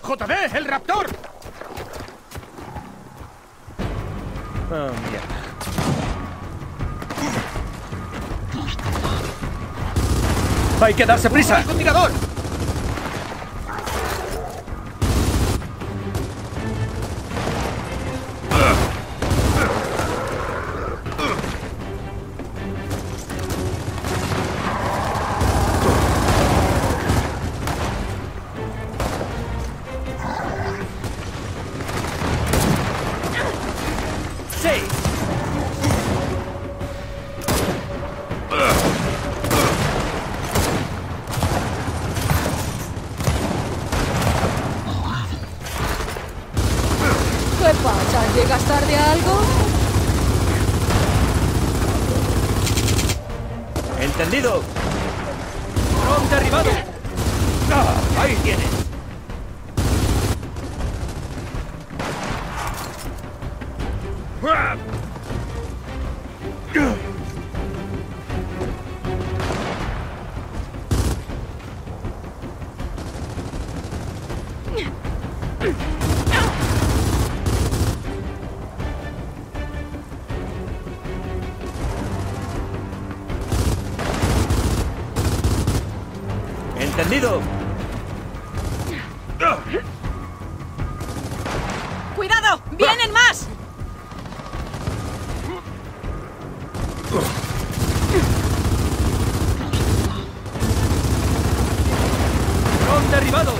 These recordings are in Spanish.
¡JD, el raptor! Oh, mierda. ¡Hay que darse prisa! ¡Un tirador! ¿Qué pasa? ¿Llegas tarde a algo? ¡Entendido! ¡Dron derribado! ¡Ah! ¡Ahí tienes! ¡Entendido! ¡Cuidado! ¡Vienen más! ¡Dron derribado!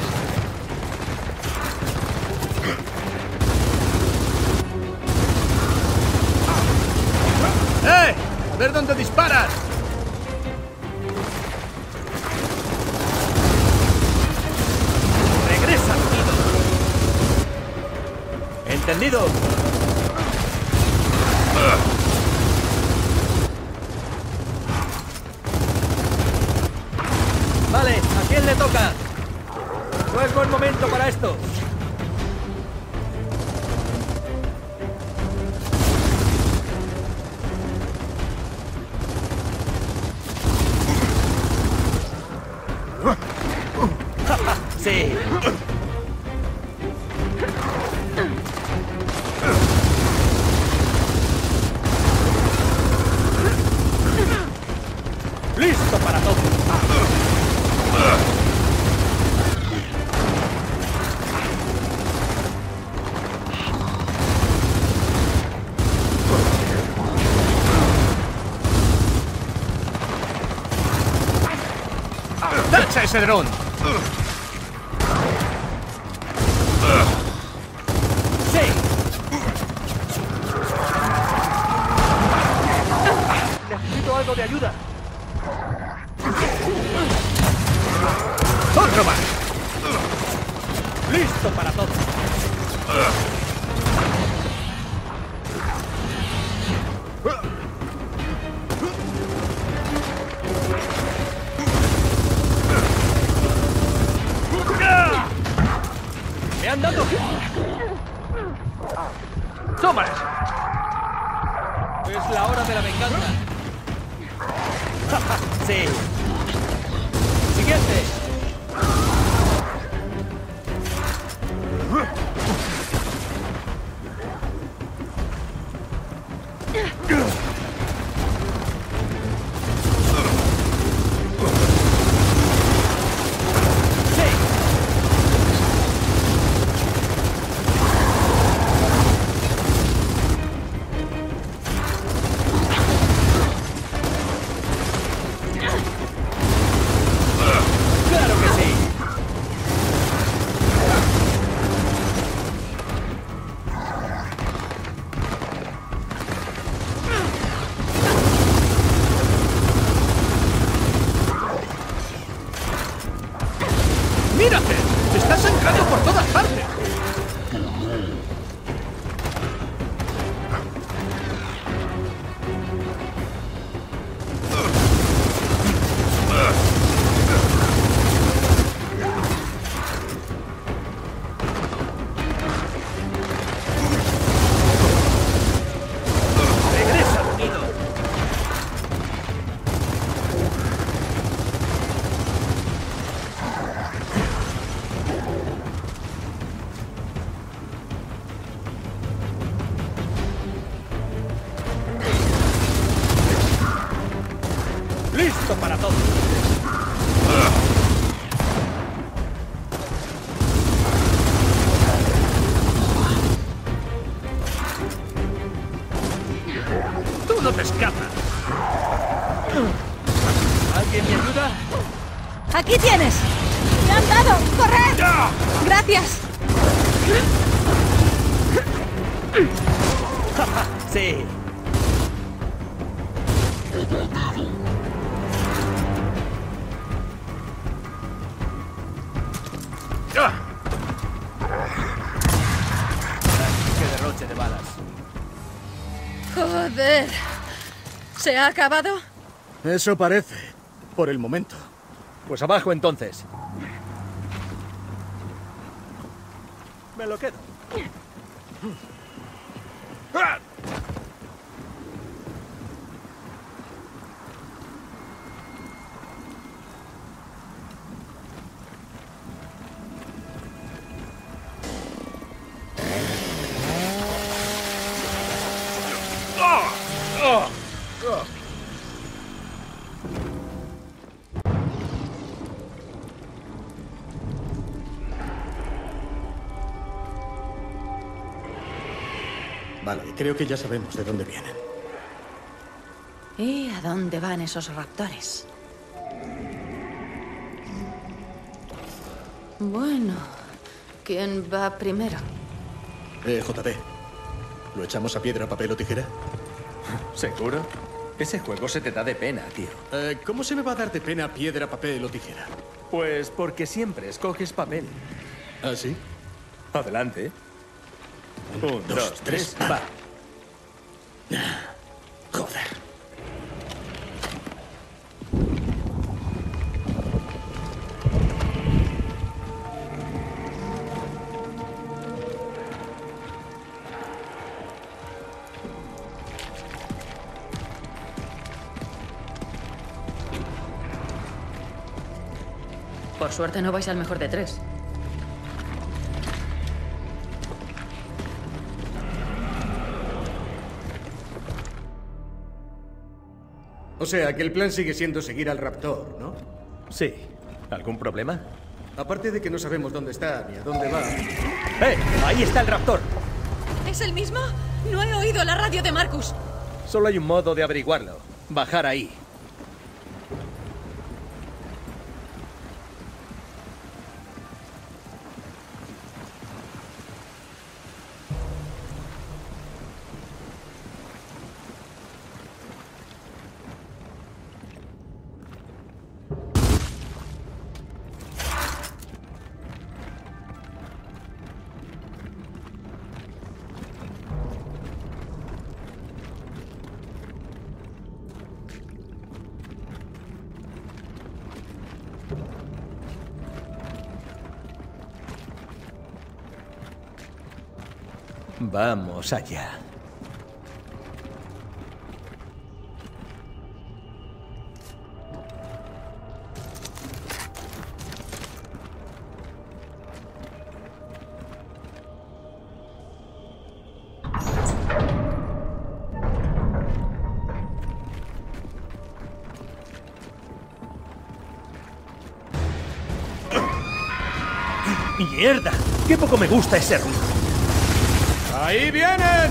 ¡A ver dónde disparas! ¡Regresa, Guido! ¡Entendido! Vale, ¿a quién le toca? No es buen momento para esto. Sí. Listo para todo. ¡Tacha ese dron! Sí. Necesito algo de ayuda. ¡Otro más! Listo para todo. ¡Me han dado! ¡Toma! Es la hora de la venganza. Sí. Siguiente. ¡Claro que sí! ¡Mírate! ¡Está sangrando por todas partes! ¡Regresa, Guido! ¡Me han dado! ¡Corred! ¡Gracias! Sí. ¡Qué derroche de balas! ¡Joder! ¿Se ha acabado? Eso parece, por el momento. Pues abajo entonces. Me lo quedo. Vale, creo que ya sabemos de dónde vienen. ¿Y a dónde van esos raptores? Bueno, ¿quién va primero? JD, ¿lo echamos a piedra, papel o tijera? ¿Seguro? Ese juego se te da de pena, tío. ¿Cómo se me va a dar de pena piedra, papel o tijera? Pues porque siempre escoges papel. ¿Ah, sí? Adelante. 1, 2, 3, va. Joder. Por suerte no vais al mejor de 3. O sea, que el plan sigue siendo seguir al raptor, ¿no? Sí. ¿Algún problema? Aparte de que no sabemos dónde está ni a dónde va. Ahí está el raptor. ¿Es el mismo? No he oído la radio de Marcus. Solo hay un modo de averiguarlo. Bajar ahí. Vamos allá. ¡Mierda! ¡Qué poco me gusta ese ruido! ¡Ahí vienen!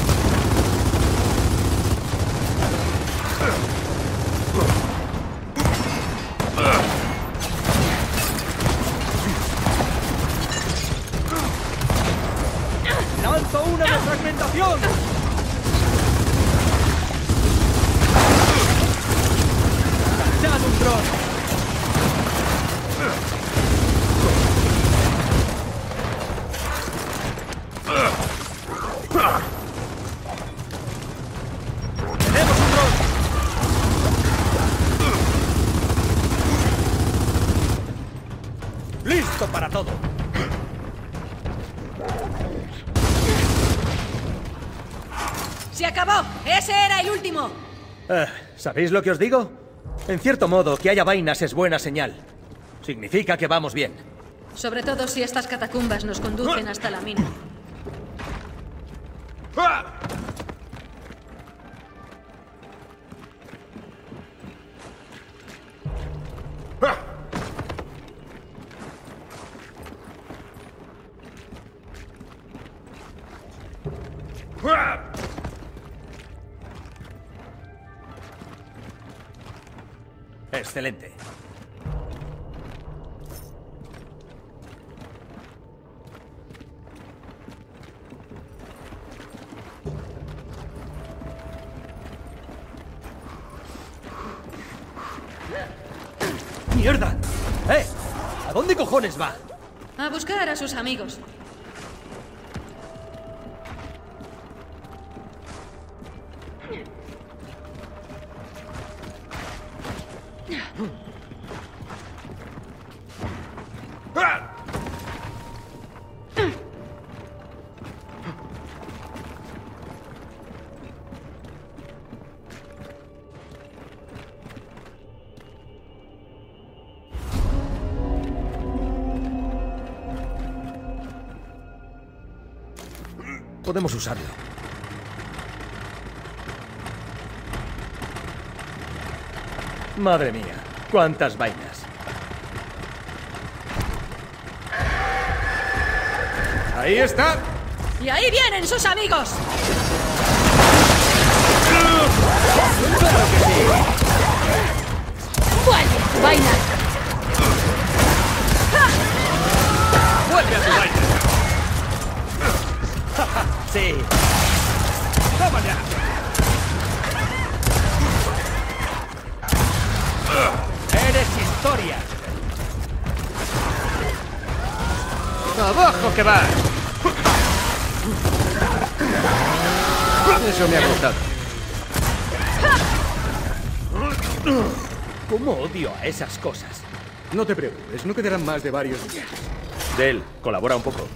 ¡Lanzo una de fragmentación! ¡Echad un dron! ¡Tenemos un dron! ¡Listo para todo! ¡Se acabó! ¡Ese era el último! ¿Sabéis lo que os digo? En cierto modo, que haya vainas es buena señal. Significa que vamos bien. Sobre todo si estas catacumbas nos conducen hasta la mina. Excelente. ¡Mierda! ¿A dónde cojones va? A buscar a sus amigos. Podemos usarlo. Madre mía, cuántas vainas. Ahí está. ¡Y ahí vienen sus amigos! ¡Claro que sí! ¡Vuelve, vaina! Vuelve a tu vaina. ¡Sí! ¡Toma ya! ¡Eres historia! ¡Abajo que vas! Eso me ha gustado. ¿Cómo odio a esas cosas? No te preocupes, no quedarán más de varios días. Del, colabora un poco.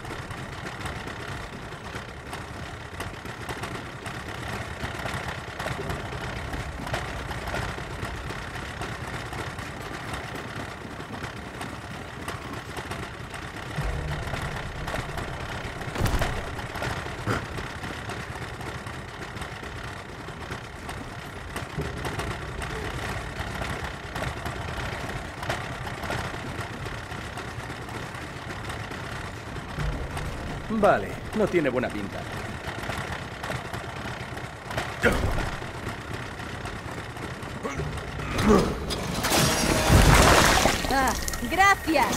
Vale, no tiene buena pinta. Ah, gracias.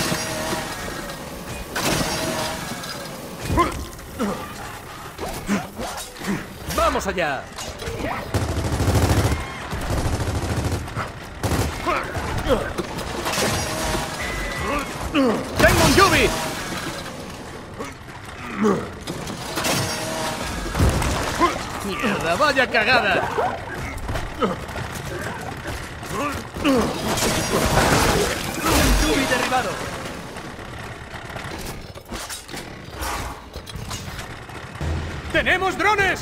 ¡Vamos allá! ¡Tengo un Yubi! ¡Mierda, vaya cagada! ¡Yubi derribado! ¡Tenemos drones!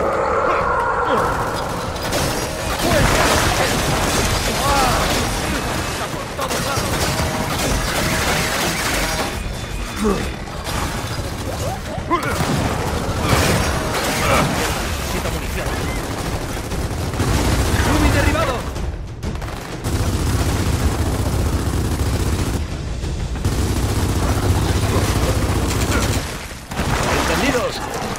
Necesito munición. ¡Yubi derribado! ¡Entendidos!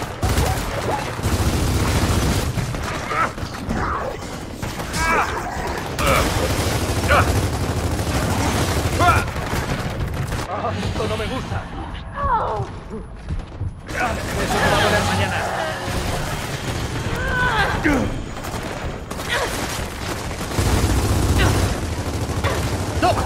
Esto no me gusta. Eso me va a doler mañana. ¡Toma!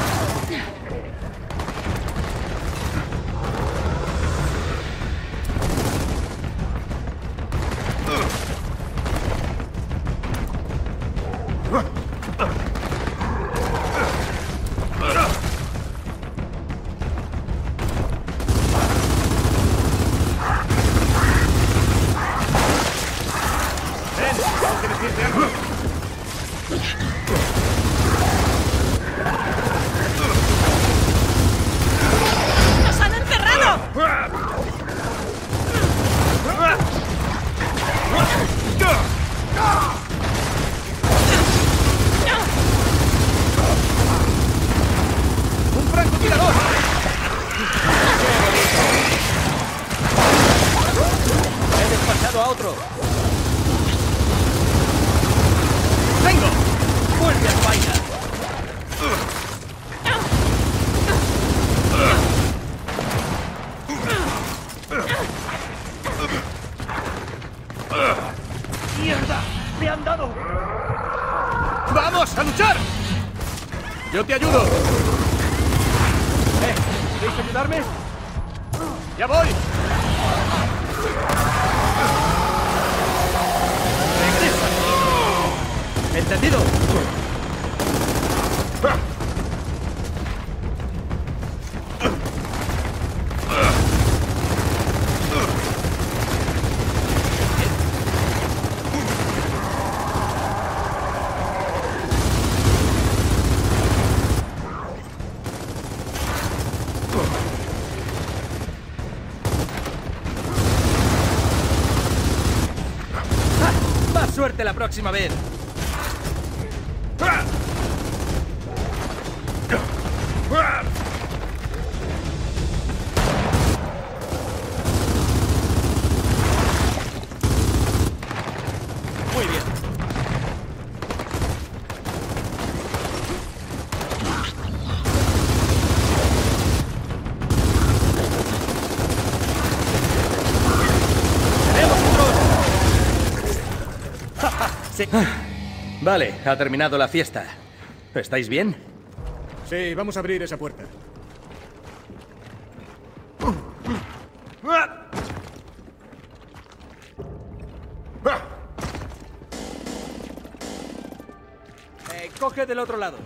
¡Nos han encerrado! ¡Un francotirador! ¡He despachado a otro! ¡Vengo! ¡Vuelve a tu vaina! ¡Mierda! ¡Me han dado! ¡Vamos a luchar! ¡Yo te ayudo! ¿Queréis ayudarme? ¡Ya voy! ¡Regresa! ¿Entendido? ¡Más suerte la próxima vez! Muy bien. ¡Tenemos un dron! Sí. Vale, ha terminado la fiesta. ¿Estáis bien? Sí, vamos a abrir esa puerta. Coge del otro lado.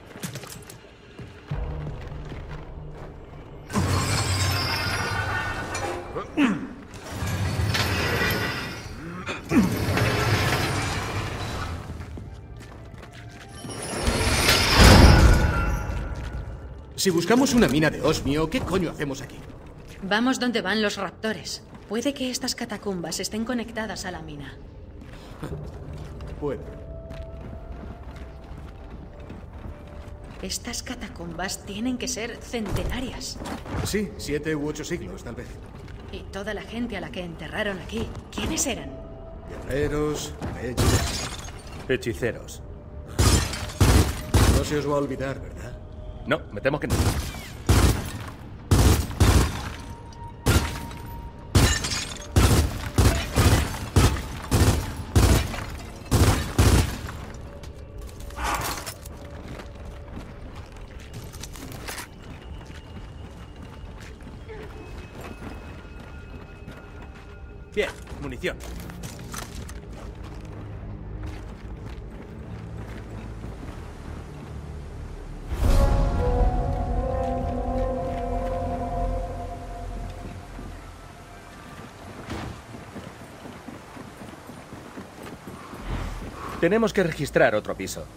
Si buscamos una mina de osmio, ¿qué coño hacemos aquí? Vamos donde van los raptores. Puede que estas catacumbas estén conectadas a la mina. Puede. Estas catacumbas tienen que ser centenarias. Sí, 7 u 8 siglos, tal vez. Y toda la gente a la que enterraron aquí, ¿quiénes eran? Guerreros, reyes... Hechiceros. No se os va a olvidar, ¿verdad? No, me temo que no. Bien, munición. Tenemos que registrar otro piso.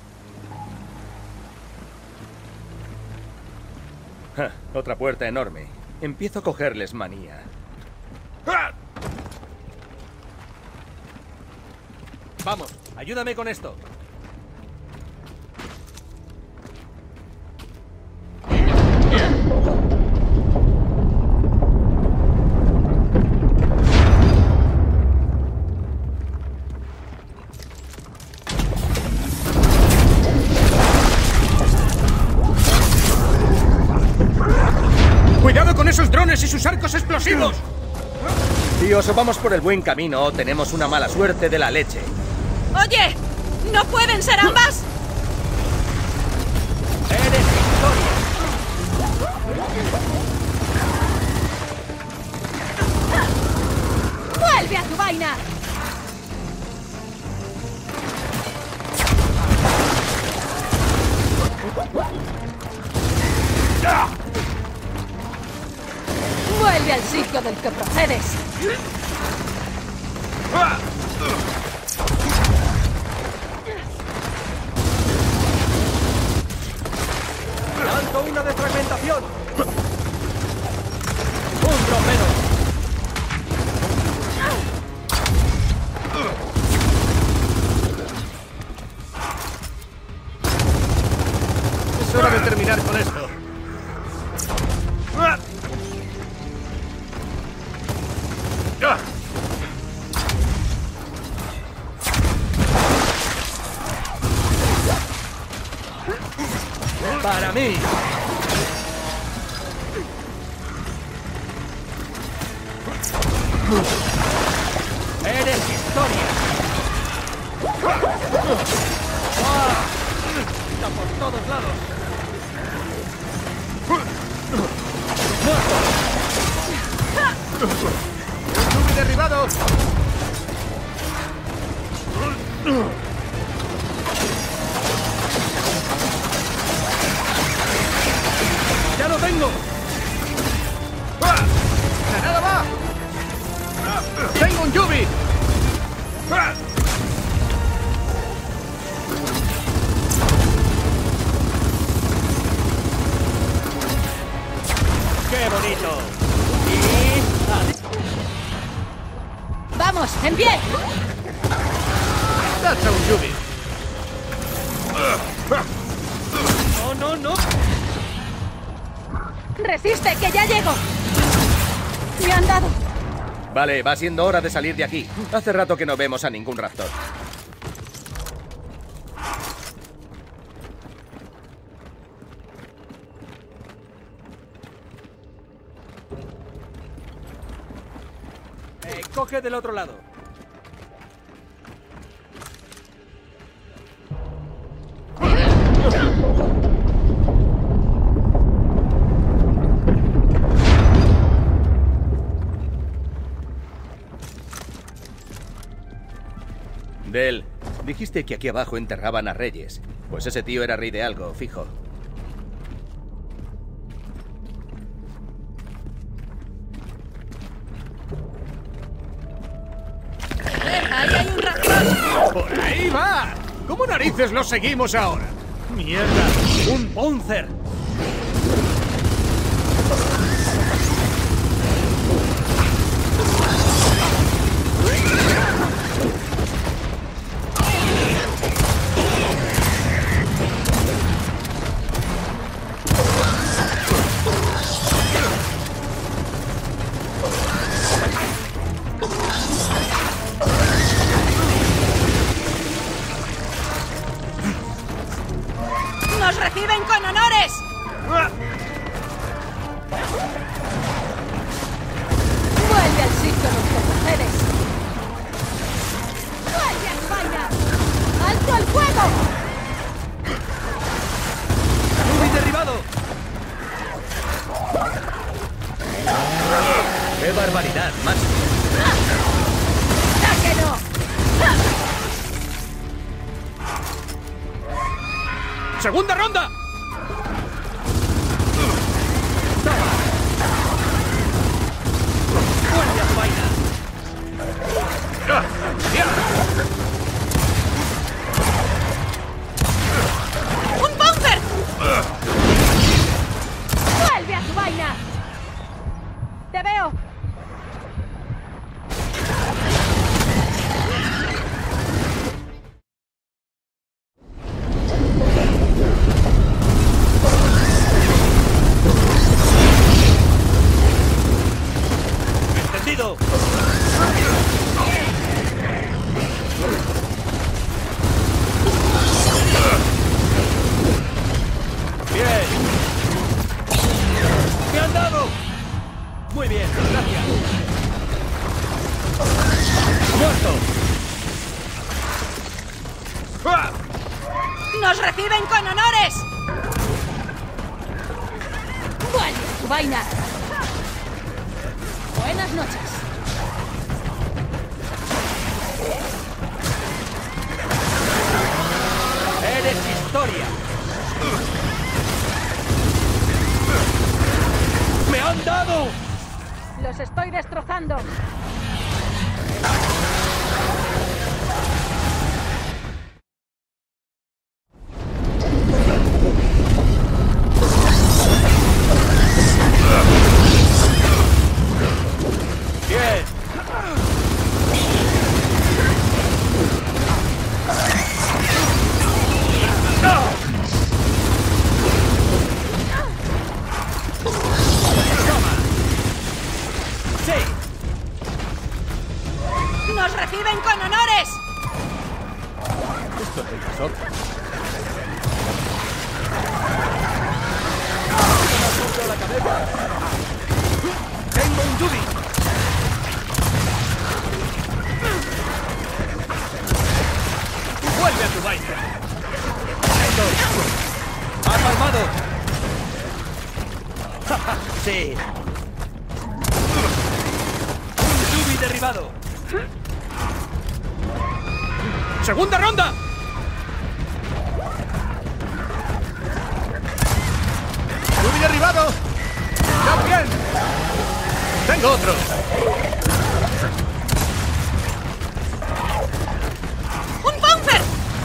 Otra puerta enorme. Empiezo a cogerles manía. Vamos, ayúdame con esto. ¡Cuidado con esos drones y sus arcos explosivos! Tíos, o vamos por el buen camino o tenemos una mala suerte de la leche. ¡Oye! ¿No pueden ser ambas? ¡Eres victoria! ¡Vuelve a tu vaina! ¡Vuelve al sitio del que procedes! ¡Lanzo una defragmentación! ¡Un tropero! Es hora de terminar con esto. ¡Para mí! ¡Eres historia! ¡Ah! ¡Está por todos lados! ¡Yubi derribado! ¡Ya lo tengo! ¡Granada va! ¡Tengo un Yubi! ¡Qué bonito! ¡Vamos, en pie! ¡Lanza un Yubi! ¡No, no, no! ¡Resiste, que ya llego! ¡Me han dado! Vale, va siendo hora de salir de aquí. Hace rato que no vemos a ningún raptor. Coge del otro lado. Del, dijiste que aquí abajo enterraban a reyes. Pues ese tío era rey de algo, fijo. ¡Ahí hay un raptor! ¡Por ahí va! ¿Cómo narices lo seguimos ahora? ¡Mierda! ¡Un Panzer! ¡Nos reciben con honores! ¡Vuelve al sitio donde procedes! ¡Vuelve a tu vaina! ¡Alto el fuego! ¡Yubi derribado! ¡Qué barbaridad, macho! ¡Ya que no! ¡Segunda ronda! ¡Vuelve a tu vaina! ¡Un Panzer! ¡Vuelve a tu vaina! ¡Te veo! ¡Entendido! ¡Bien! ¡Me han dado! Muy bien, gracias. ¡Muerto! ¡Nos reciben con honores! ¡Vuelve a tu vaina! Buenas noches. ¡Eres historia! ¡Me han dado! Los estoy destrozando. ¡Bien! ¡Sí! ¡Nos reciben con honores! Esto es nosotros. ¡Tengo un Yubi! ¡Vuelve a tu vaina! ¡Ha palmado! ¡Sí! derribado. ¡Segunda ronda! ¡Ruby derribado! ¡Ya bien! ¡Tengo otro! ¡Un bouncer!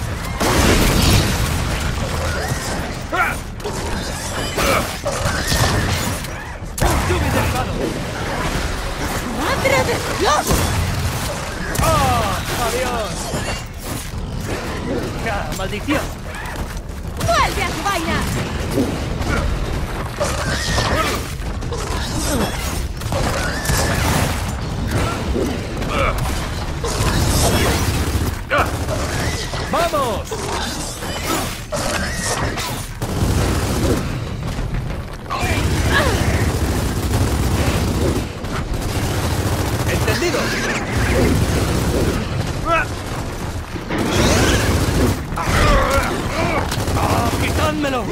Ruby derribado. ¡Madre de Dios! ¡Oh! ¡Adiós! ¡Ja, maldición! ¡Vuelve a tu vaina! ¡Vamos! ¡Entendido! ¡Quitádmelo!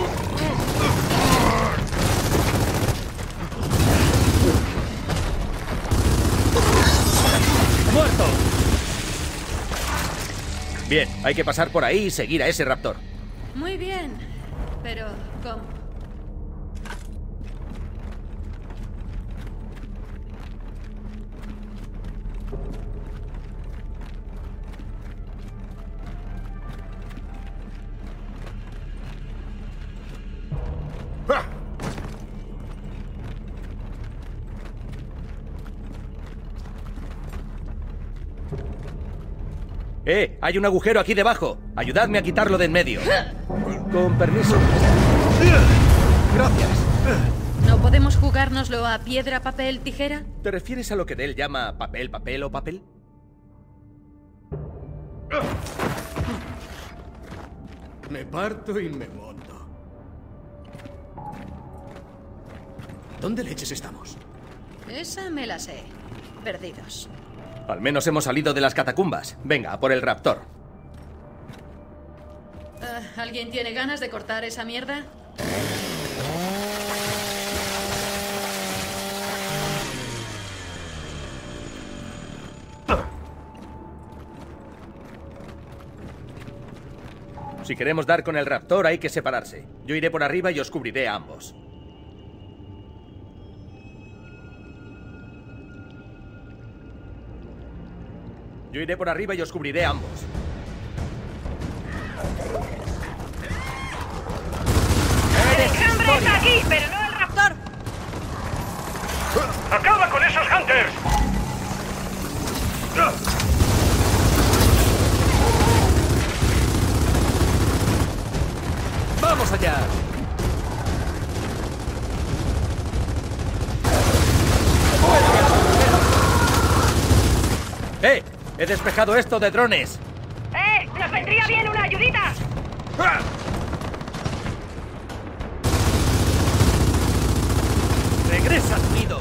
¡Muerto! Bien, hay que pasar por ahí y seguir a ese raptor. Muy bien. Pero, ¿cómo? Hay un agujero aquí debajo. Ayudadme a quitarlo de en medio. Con permiso. Gracias. ¿No podemos jugárnoslo a piedra, papel, tijera? ¿Te refieres a lo que Del llama papel, papel o papel? Me parto y me monto. ¿Dónde leches estamos? Esa me la sé. Perdidos. Al menos hemos salido de las catacumbas. Venga, a por el raptor. ¿Alguien tiene ganas de cortar esa mierda? Si queremos dar con el raptor hay que separarse. Yo iré por arriba y os cubriré a ambos. Yo iré por arriba y os cubriré a ambos. ¡El enjambre está aquí, pero no el raptor! ¡Acaba con esos hunters! ¡Vamos allá! He despejado esto de drones. ¡Nos vendría bien una ayudita! ¡Regresa al nido!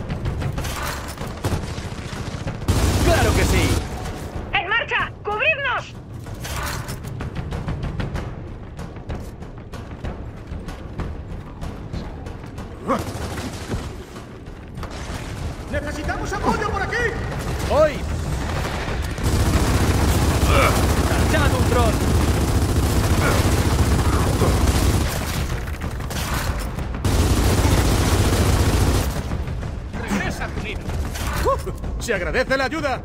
¡Claro que sí! ¡En marcha! ¡Cubridnos! ¡Necesitamos apoyo por aquí! ¡Hoy! ¡Tachad un dron! ¡Regresa, Cunino! ¡Se agradece la ayuda!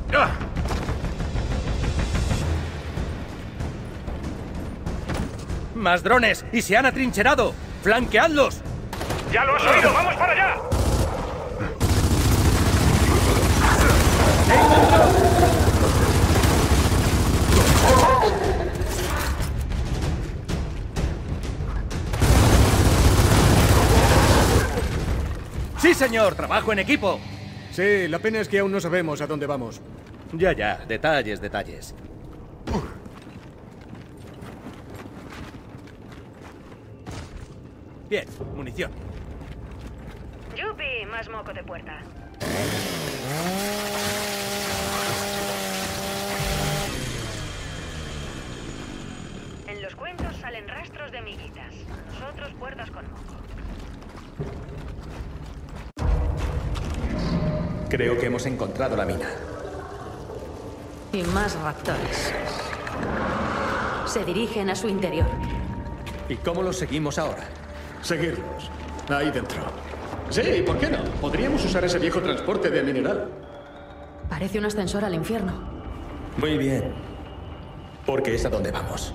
¡Más drones! ¡Y se han atrincherado! ¡Flanqueadlos! ¡Ya lo has oído! ¡Vamos para allá! ¡Sí, señor! ¡Trabajo en equipo! Sí, la pena es que aún no sabemos a dónde vamos. Ya, ya. Detalles, detalles. Bien, munición. ¡Yupi! Más moco de puerta. En los cuentos salen rastros de miguitas. Nosotros puertas con moco. Creo que hemos encontrado la mina. Y más raptores. Se dirigen a su interior. ¿Y cómo los seguimos ahora? Seguirlos. Ahí dentro. Sí, ¿por qué no? Podríamos usar ese viejo transporte de mineral. Parece un ascensor al infierno. Muy bien. Porque es a donde vamos.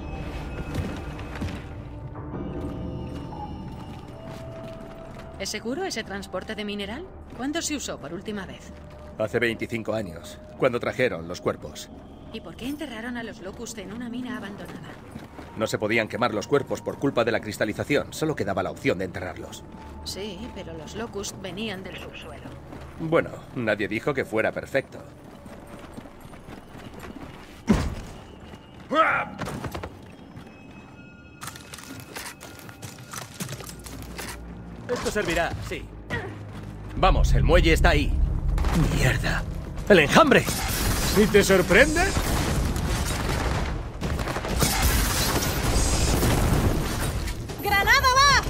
¿Es seguro ese transporte de mineral? ¿Cuándo se usó por última vez? Hace 25 años, cuando trajeron los cuerpos. ¿Y por qué enterraron a los Locust en una mina abandonada? No se podían quemar los cuerpos por culpa de la cristalización, solo quedaba la opción de enterrarlos. Sí, pero los Locust venían del subsuelo. Bueno, nadie dijo que fuera perfecto. Esto servirá, sí. Vamos, el muelle está ahí. ¡Mierda! ¡El enjambre! ¿Y te sorprende? ¡Granada va!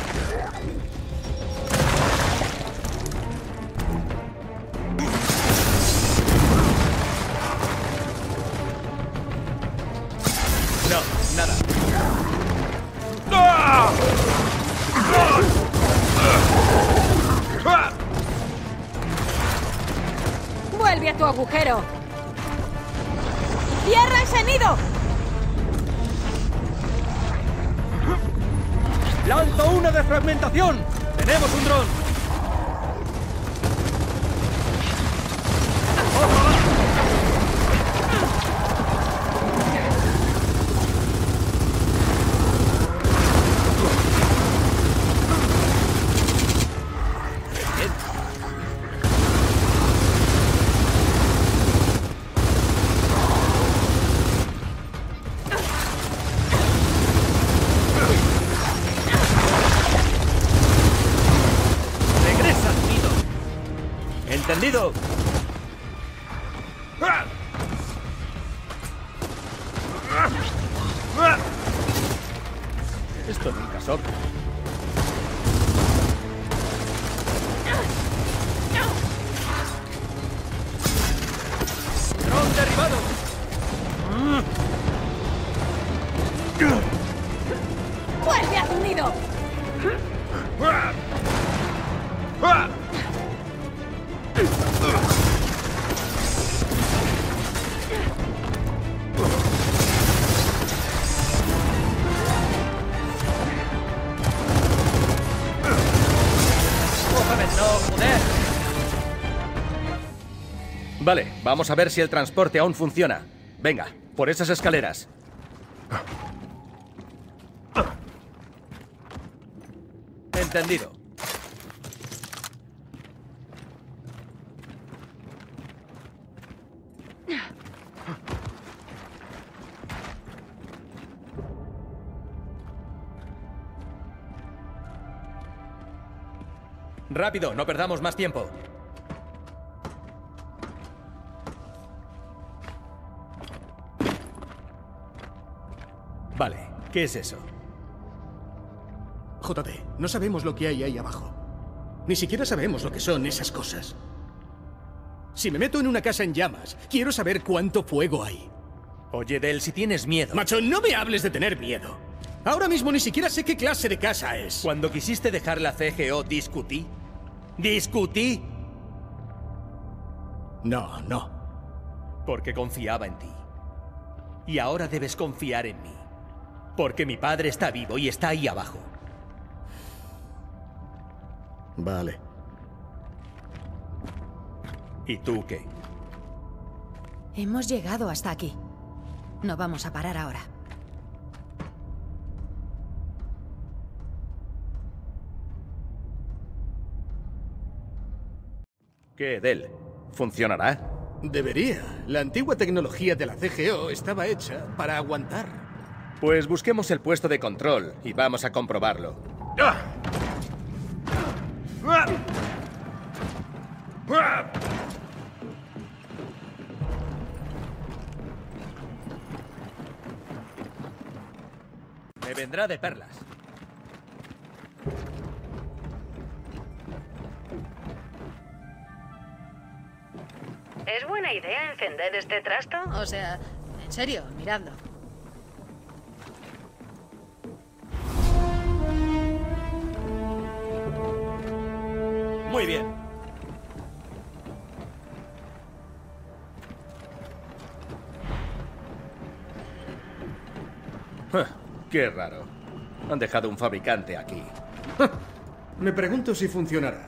No, nada. ¡Vuelve a tu agujero! ¡Cierra ese nido! ¡Lanzo una de fragmentación! ¡Tenemos un dron! ¡Regresa al nido! ¿Entendido? Esto nunca sobra. ¡Dron derribado! ¡Vuelve a tu nido! ¡Cójame! ¡No, joder! Vale, vamos a ver si el transporte aún funciona. Venga, por esas escaleras. Entendido. Rápido, no perdamos más tiempo. Vale, ¿qué es eso? JD, no sabemos lo que hay ahí abajo. Ni siquiera sabemos lo que son esas cosas. Si me meto en una casa en llamas, quiero saber cuánto fuego hay. Oye, Del, si tienes miedo... Macho, no me hables de tener miedo. Ahora mismo ni siquiera sé qué clase de casa es. Cuando quisiste dejar la CGO, discutí. ¿Discutí? No, no. Porque confiaba en ti. Y ahora debes confiar en mí. Porque mi padre está vivo y está ahí abajo. Vale. ¿Y tú qué? Hemos llegado hasta aquí. No vamos a parar ahora. ¿Qué, Del? ¿Funcionará? Debería. La antigua tecnología de la CGO estaba hecha para aguantar. Pues busquemos el puesto de control y vamos a comprobarlo. Me vendrá de perlas. ¿Es buena idea encender este trasto? O sea, en serio, miradlo. Muy bien. Qué raro. Han dejado un fabricante aquí. Me pregunto si funcionará.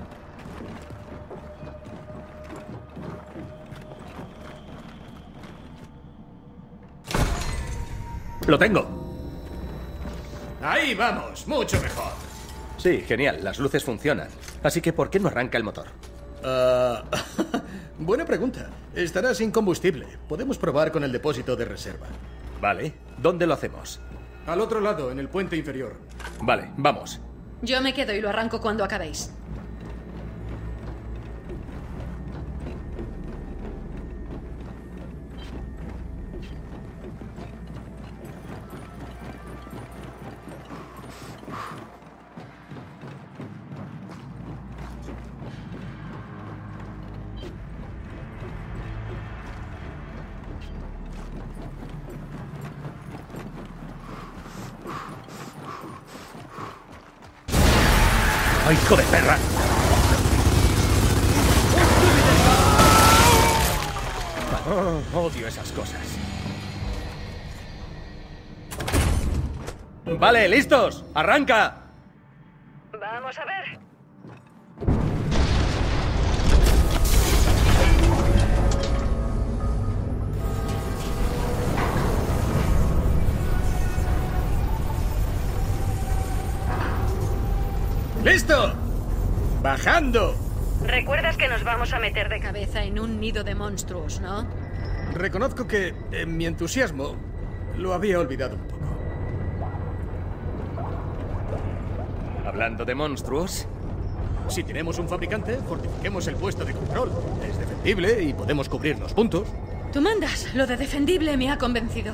¡Lo tengo! Ahí vamos, mucho mejor. Sí, genial. Las luces funcionan. Así que, ¿por qué no arranca el motor? Buena pregunta. Estará sin combustible. Podemos probar con el depósito de reserva. Vale. ¿Dónde lo hacemos? Al otro lado, en el puente inferior. Vale, vamos. Yo me quedo y lo arranco cuando acabéis. ¡Ay, hijo de perra! Odio esas cosas. Vale, listos. ¡Arranca! Vamos a ver. ¡Listo! ¡Bajando! Recuerdas que nos vamos a meter de cabeza. Cabeza en un nido de monstruos, ¿no? Reconozco que, en mi entusiasmo, lo había olvidado un poco. Hablando de monstruos, Si tenemos un fabricante, fortifiquemos el puesto de control. Es defendible y podemos cubrir los puntos. Tú mandas. Lo de defendible me ha convencido.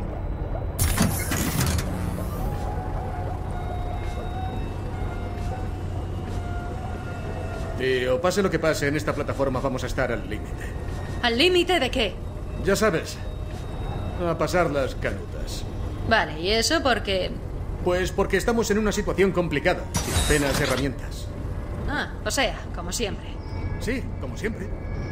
Y o pase lo que pase, en esta plataforma vamos a estar al límite. ¿Al límite de qué? Ya sabes, a pasar las canutas. Vale, ¿y eso porque...? Pues porque estamos en una situación complicada, sin apenas herramientas. Ah, o sea, como siempre. Sí, como siempre.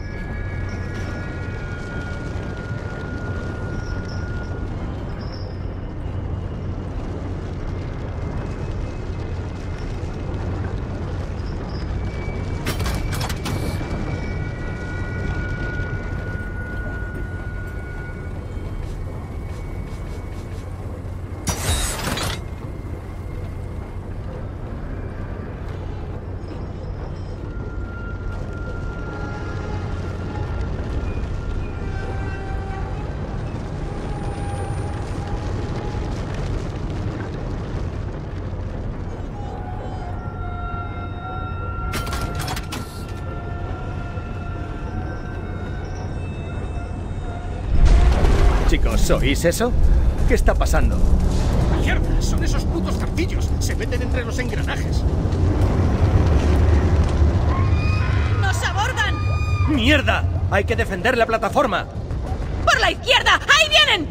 chicos, ¿oís eso? ¿Qué está pasando? ¡Mierda! Son esos putos zarcillos. Se meten entre los engranajes. ¡Nos abordan! ¡Mierda! ¡Hay que defender la plataforma! ¡Por la izquierda! ¡Ahí vienen!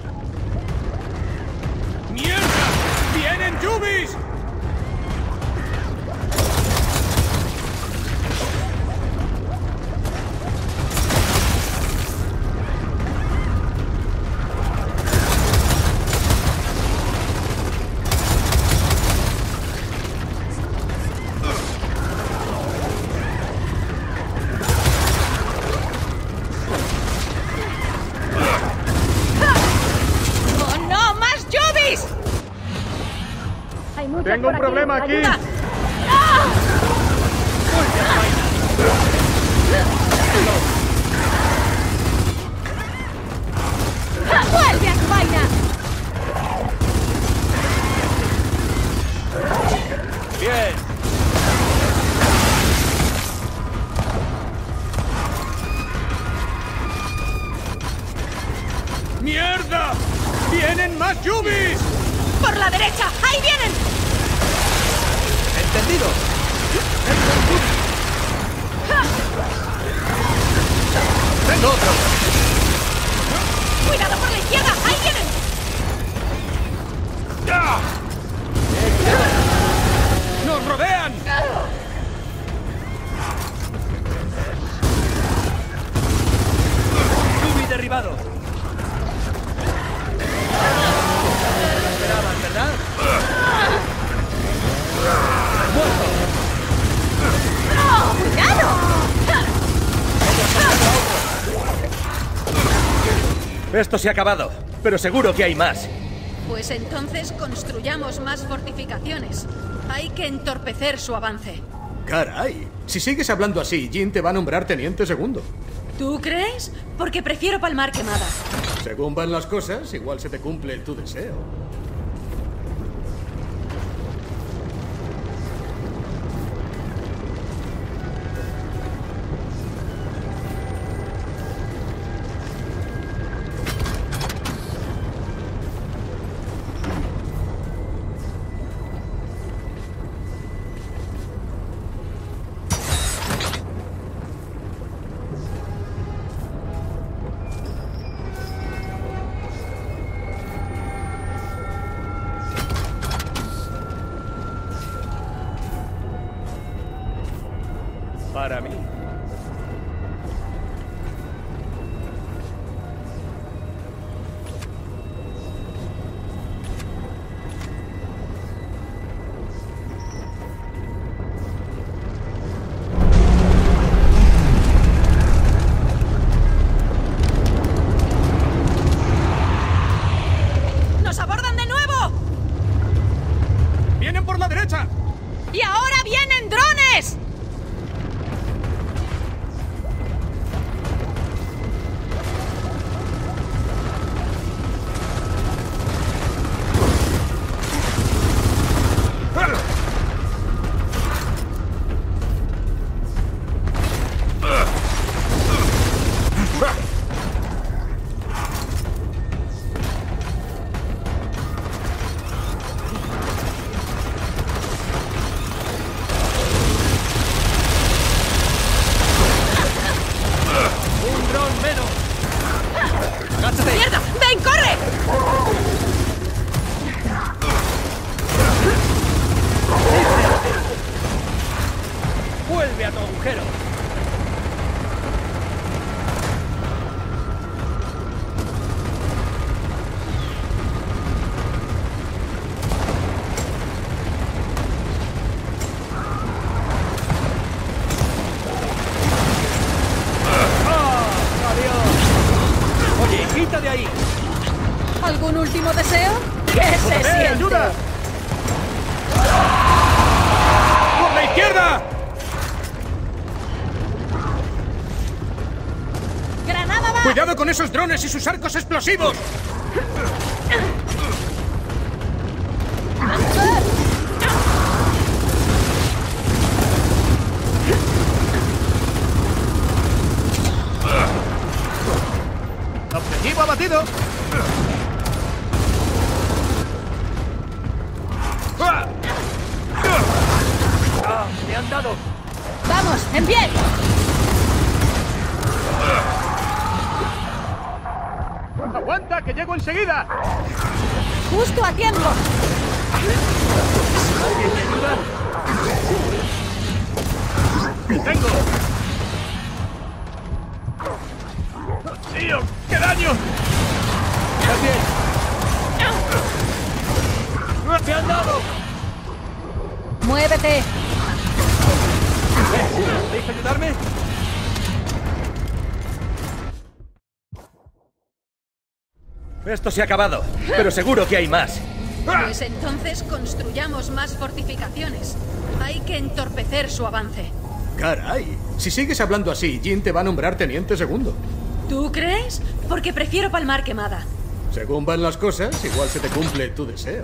¡Mierda! ¡Vienen Yubis! ¡Oh, no! ¡Más Yubis! Tengo un problema aquí. ¡Ayuda! ¡Vuelve a tu vaina! ¡Bien! ¡Mierda! ¡Vienen más Yubis! ¡Por la derecha! ¡Ahí vienen! ¡Entendido! ¡Ven Esto se ha acabado, pero seguro que hay más. Pues entonces construyamos más fortificaciones. Hay que entorpecer su avance. Caray, si sigues hablando así, Jin te va a nombrar teniente segundo. ¿Tú crees? Porque prefiero palmar quemada. Según van las cosas, igual se te cumple tu deseo. Para mí. ¡Nos abordan de nuevo! ¡Vienen por la derecha! ¡Y ahora vienen drones! ¡Un dron menos! ¡Agáchate! ¡Mierda! ¡Ven, corre! ¡Vuelve a tu agujero! ¡Oye, quita de ahí! ¿Algún último deseo? ¿Qué se siente? ayuda! ¡Por la izquierda! ¡Granada va! ¡Cuidado con esos drones y sus arcos explosivos! ¡Objetivo abatido! ¡Me han dado! ¡Vamos, en pie! ¡Aguanta, que llego enseguida! ¡Justo a tiempo! ¿Alguien me ayuda? ¡Que tengo! ¡Tío, qué daño! ¿Estás bien? ¡Me han dado! ¡Muévete! ¿Podéis ayudarme? Esto se ha acabado, pero seguro que hay más. Pues entonces construyamos más fortificaciones. Hay que entorpecer su avance. Caray, si sigues hablando así, Jin te va a nombrar teniente segundo. ¿Tú crees? Porque prefiero palmar quemada. Según van las cosas, igual se te cumple tu deseo.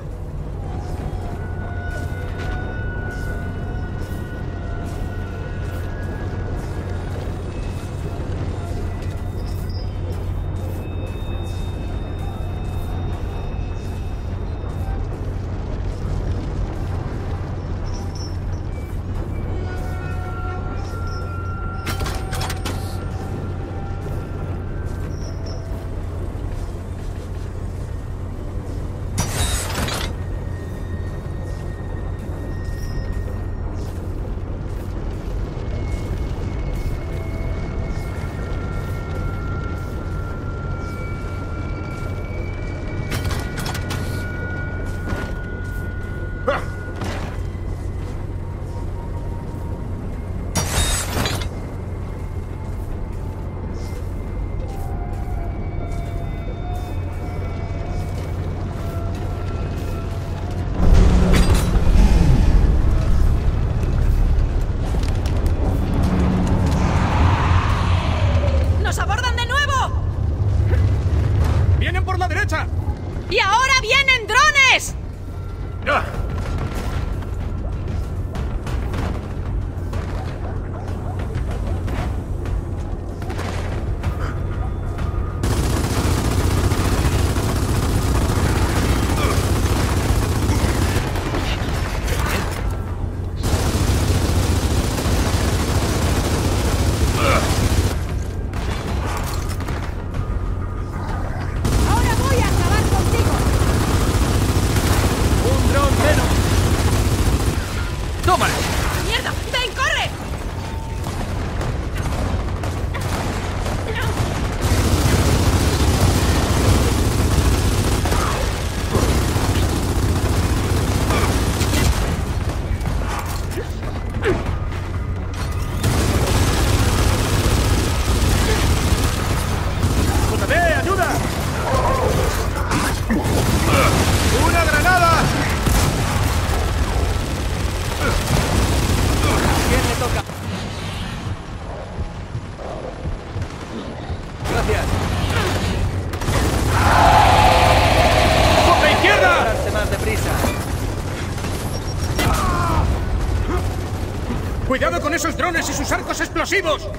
drones y sus arcos explosivos!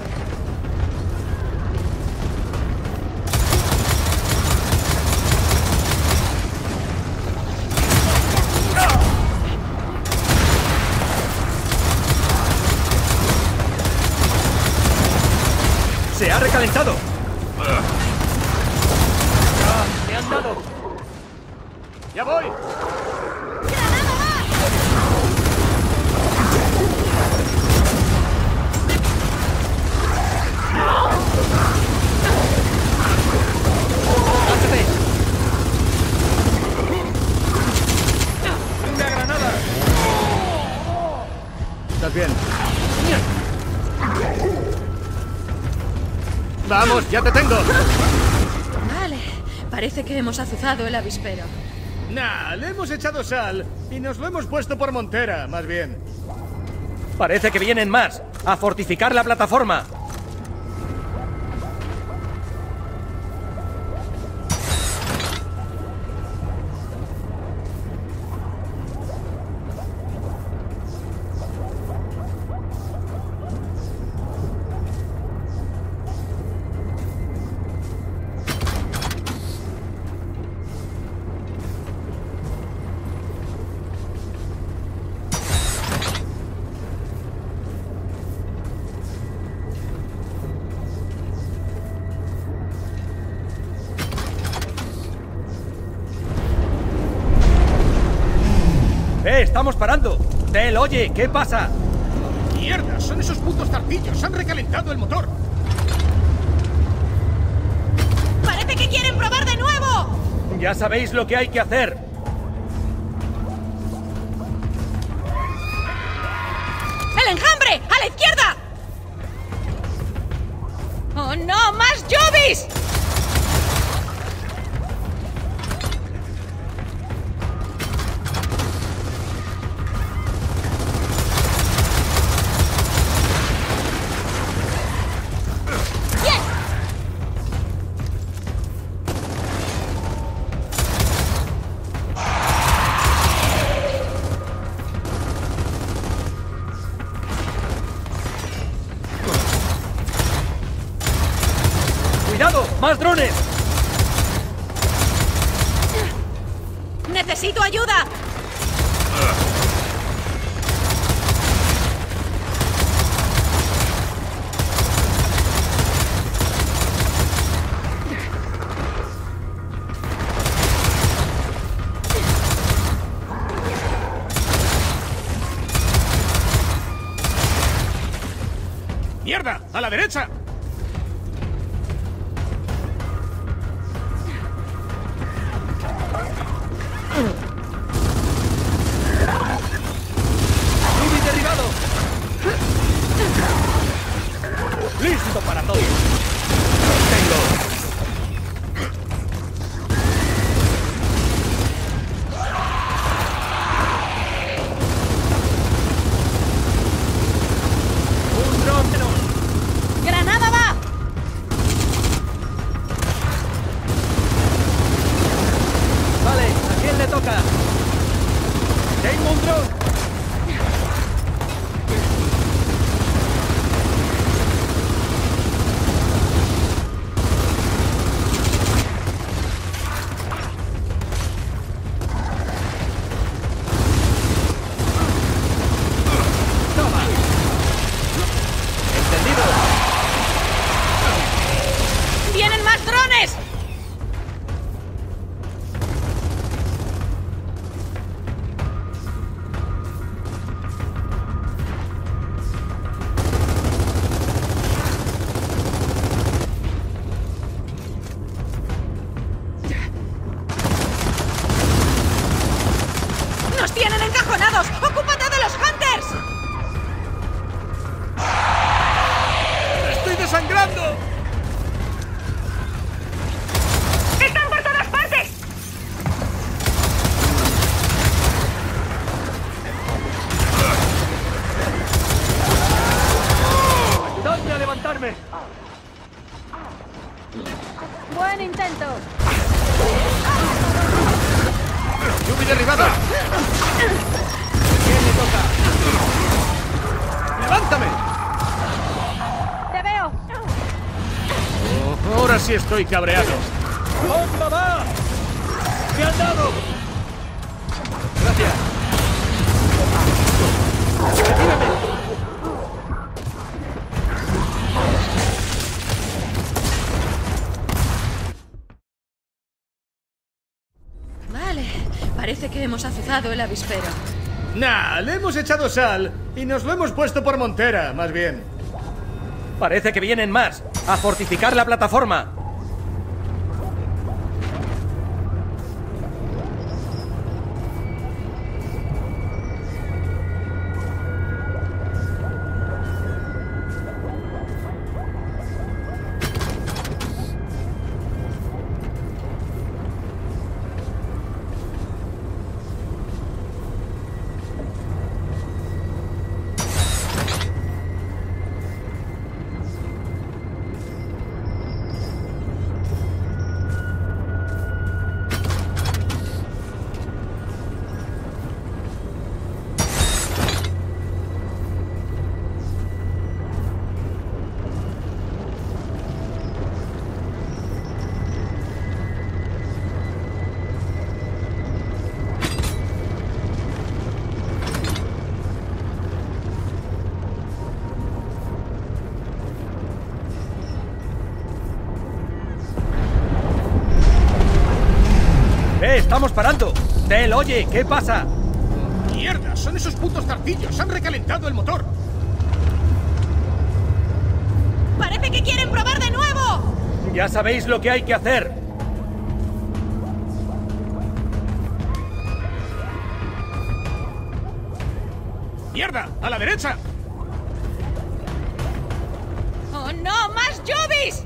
¡Se ha recalentado! ¡Me han dado! ¡Ya voy! ¡Lánzate! ¡Una granada! ¿Estás bien? ¡Vamos, ya te tengo! Vale, parece que hemos azuzado el avispero. Nah, le hemos echado sal y nos lo hemos puesto por montera, más bien. Parece que vienen más. ¡A fortificar la plataforma! ¡Estamos parando! Del, oye, ¿qué pasa? ¡Mierda! ¡Son esos putos zarcillos! ¡Han recalentado el motor! ¡Parece que quieren probar de nuevo! Ya sabéis lo que hay que hacer. ¡El enjambre! ¡A la izquierda! ¡Oh no! ¡Más Jovis! ¡Cuidado! ¡Más drones! ¡Necesito ayuda! ¡Mierda! ¡A la derecha! ¡Yubi derribado! ¡Listo para todo! ¡Tengo! ¡Un dron menos! ¡Granada va! Vale, ¿a quién le toca? ¡Tengo un dron! ¡Toma! ¡Entendido! ¡Vienen más drones! ¡Nos tienen encajonados! ¡Ocúpate de los Hunters! ¡Estoy desangrando! ¡Están por todas partes! ¡Ayudadme a levantarme! Buen intento. ¡Yubi derribada! ¿Quién le toca? ¡Levántame! si estoy cabreado. ¡Oh, mamá! ¡Me han dado! Gracias. ¡Retírame! Vale, parece que hemos azuzado el avispero. Nah, le hemos echado sal y nos lo hemos puesto por montera, más bien. Parece que vienen más. ¡A fortificar la plataforma! ¡Estamos parando! Del, oye, ¿qué pasa? ¡Mierda! ¡Son esos putos zarcillos! ¡Han recalentado el motor! ¡Parece que quieren probar de nuevo! Ya sabéis lo que hay que hacer. ¡Mierda! ¡A la derecha! ¡Oh no! ¡Más Jovis!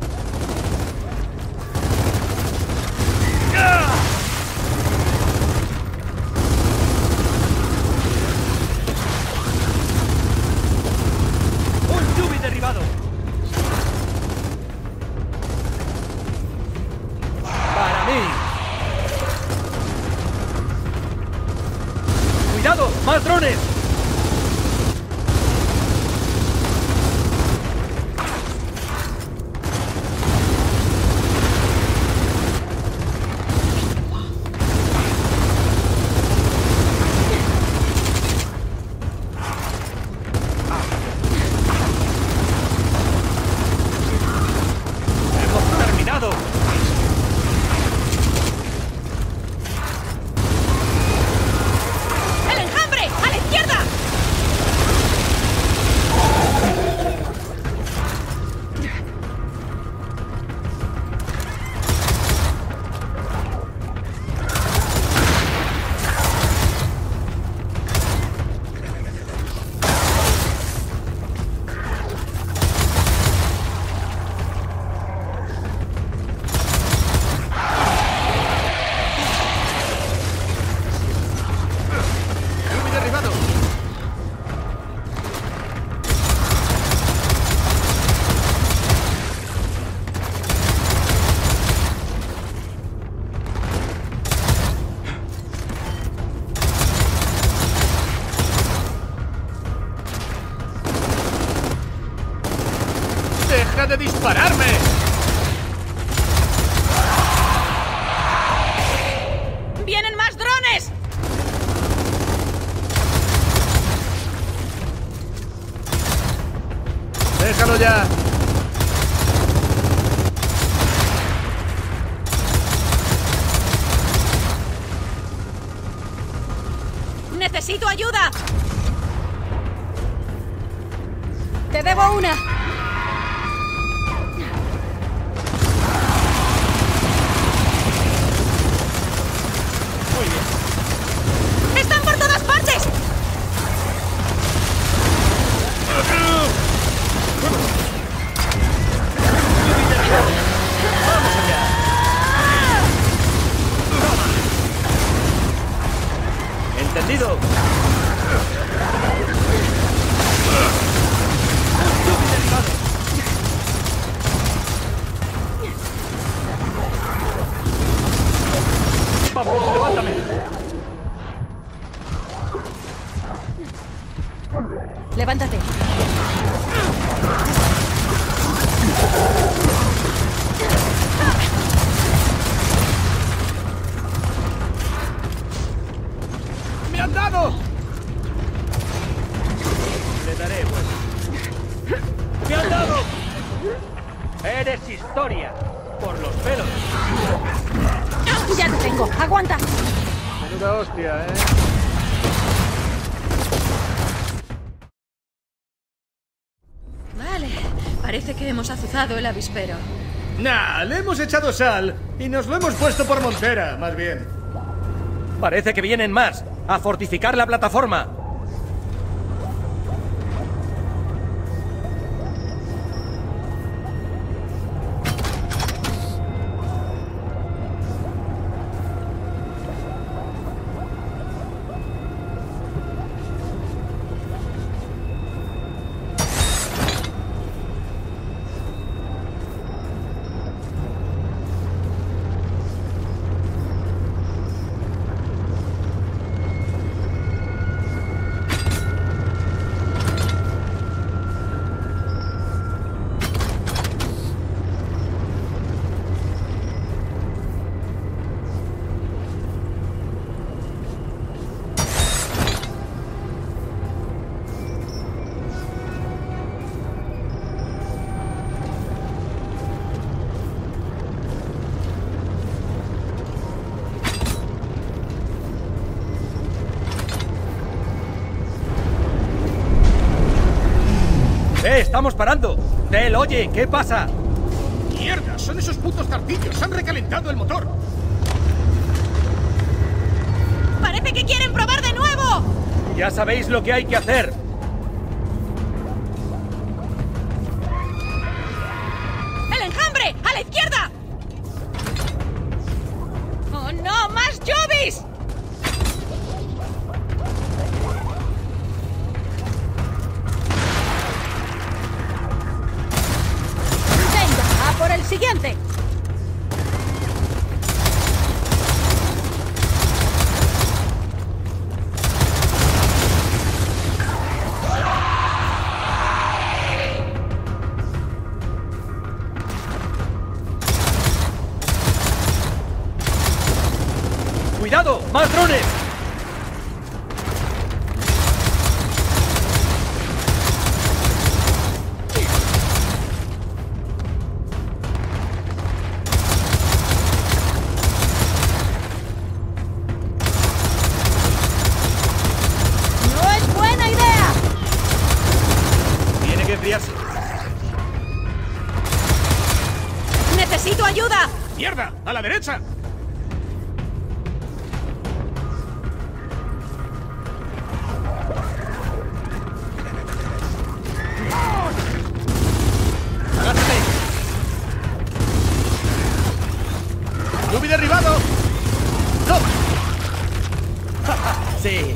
¡Un Yubi derribado! ¡Para mí! ¡Cuidado! ¡Más drones! ¡Hemos terminado! ¡El enjambre! ¡A la izquierda! ¡Yubi derribado! ¡Deja de dispararme! ¡Vienen más drones! ¡Déjalo ya! ¡Necesito ayuda! ¡Te debo una! Muy bien. ¡Están por todas partes! ¡Vamos allá! ¿Entendido? ¡Un Yubi derribado! eres historia. Por los pelos. Ya te tengo. Aguanta. Menuda hostia, ¿eh? Vale, parece que hemos azuzado el avispero. Nah, le hemos echado sal y nos lo hemos puesto por montera, más bien. Parece que vienen más. A fortificar la plataforma. ¡Estamos parando! Del, oye, ¿qué pasa? ¡Mierda! ¡Son esos putos zarcillos! ¡Han recalentado el motor! ¡Parece que quieren probar de nuevo! Ya sabéis lo que hay que hacer. ¡El enjambre! ¡A la izquierda! ¡Oh, no! ¡Más Jovis! ¡Venga! ¡A por el siguiente! ¡Cuidado! ¡Más drones! ¡No es buena idea! Tiene que enfriarse. ¡Necesito ayuda! ¡Mierda! ¡A la derecha! ¡Agáchate! ¡Yubi derribado! ¡No! Sí.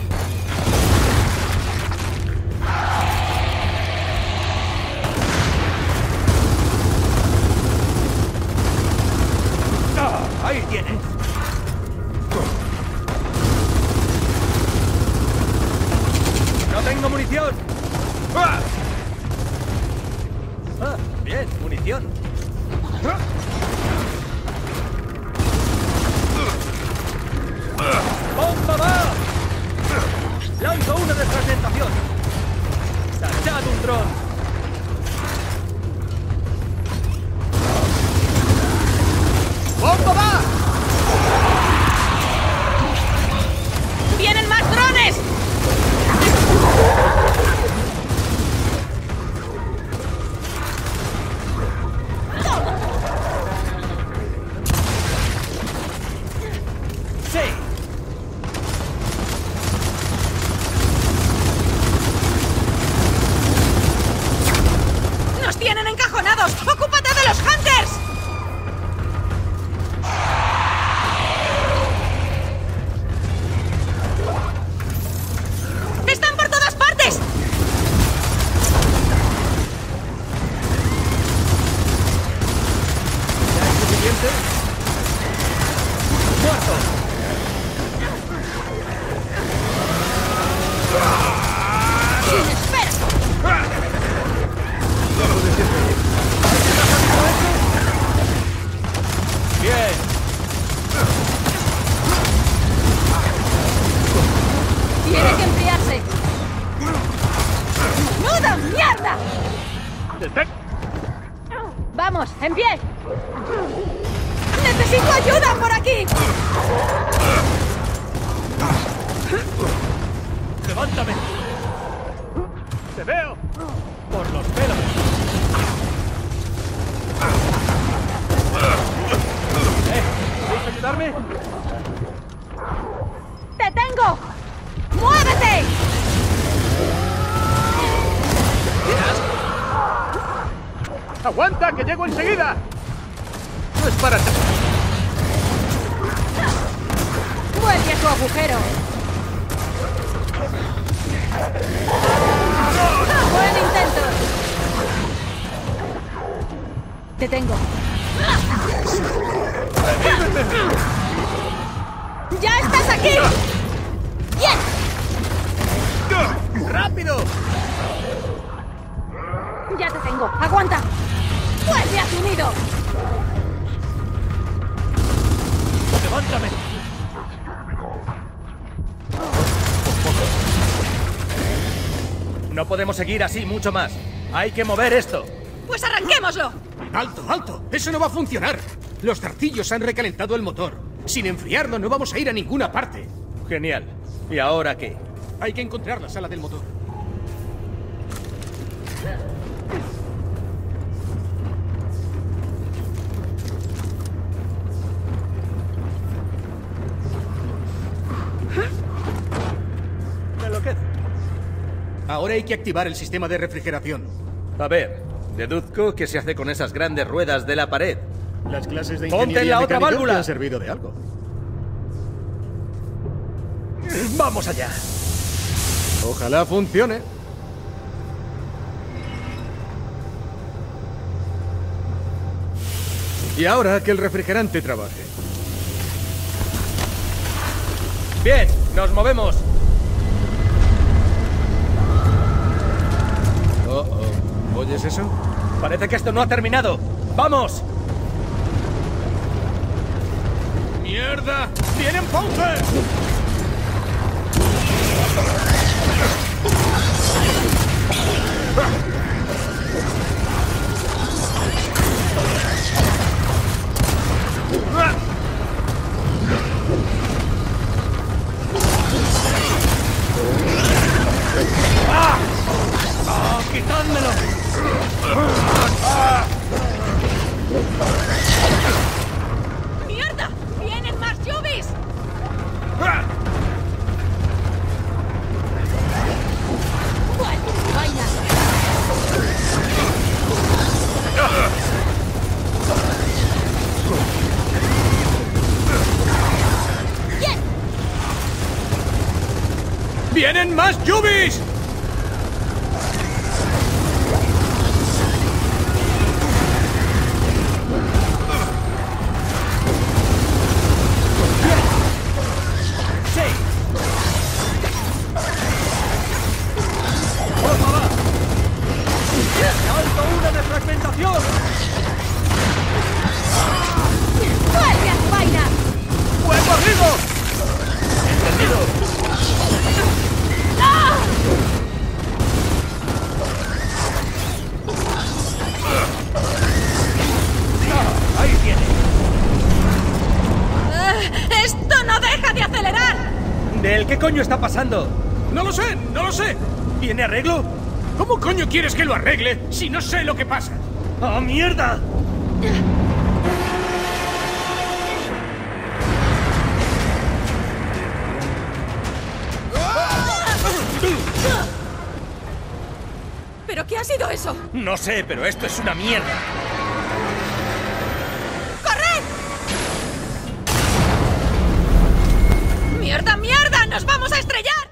Ah, ahí tienes. ¡No tengo munición! ¡Ah! Ah, bien, munición. ¡Bomba va! ¡Lanzo una de fragmentación! ¡Tachad un dron! ¡Bomba va! ¡Vienen más drones! ¡Sí! ¡Nos tienen encajonados! ¡Ocúpate de los Hunters! ¡Están por todas partes! ¿Ya es suficiente? ¡Muerto! ¡Espera! ¡Bien! ¡Tiene que enfriarse! ¡Menuda mierda! Detect. Va Vamos, en pie. ¡Necesito ayuda por aquí! ¡Levántame! ¡Te veo! ¡Por los pelos! ¿Podéis ayudarme? ¡Te tengo! ¡Muévete! ¡Aguanta, que llego enseguida! No es para... ¡Vuelve a su agujero! ¡Buen intento! Te tengo. ¡Ya estás aquí! ¡Bien! ¡Rápido! ¡Ya te tengo! ¡Aguanta! ¡Vuelve a tu nido! ¡Levántame! No podemos seguir así mucho más. Hay que mover esto. ¡Pues arranquémoslo! ¡Alto, alto! ¡Eso no va a funcionar! Los zarcillos han recalentado el motor. Sin enfriarlo no vamos a ir a ninguna parte. Genial. ¿Y ahora qué? Hay que encontrar la sala del motor. Me enloquece. Ahora hay que activar el sistema de refrigeración. A ver, deduzco que se hace con esas grandes ruedas de la pared. Las clases de ¡Ponte ingeniería en la otra mecánica válvula! te han servido de algo. ¡Vamos allá! Ojalá funcione. Y ahora que el refrigerante trabaje. ¡Bien! ¡Nos movemos! Oh, oh. ¿Oyes eso? Parece que esto no ha terminado. ¡Vamos! ¡Mierda! ¡Vienen Ponce! ¡Quitádmelo! ¡Mierda! ¡Vienen más Yubis! ¡Vuelve a tu vaina! ¡Bien! ¡Vienen más Yubis! ¡Alto una de fragmentación! ¡Vuelve a tu vaina! ¡Fuego arriba! ¡Entendido! ¡Ahí tiene! ¡Esto no deja de acelerar! ¿Del qué coño está pasando? ¡No lo sé! ¡No lo sé! ¿Tiene arreglo? ¿Cómo coño quieres que lo arregle si no sé lo que pasa? ¡Oh, mierda! ¿Pero qué ha sido eso? No sé, pero esto es una mierda. ¡Corred! ¡Mierda, mierda! ¡Nos vamos a estrellar!